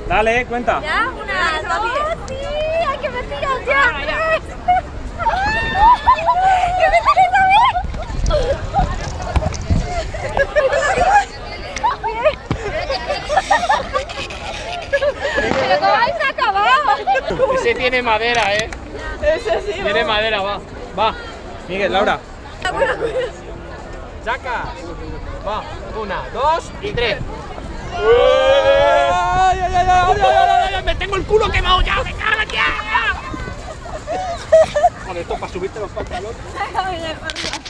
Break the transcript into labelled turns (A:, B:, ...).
A: Dale, cuenta.
B: Ya, una, dos, sí, hay que me tiras ya. ¡Que me tires a mí! Pero ¿cómo habéis acabado?
C: Ese tiene madera,
B: Ese sí.
C: Tiene madera, va. Va.
A: Miguel, Laura.
C: Saca. Va. 1, 2 y 3.
A: ¡Ay, ay, ay, ay, ay!
C: ¡Me tengo el culo quemado ya! ¡Me cago ya! Con esto para subirte los pantalones.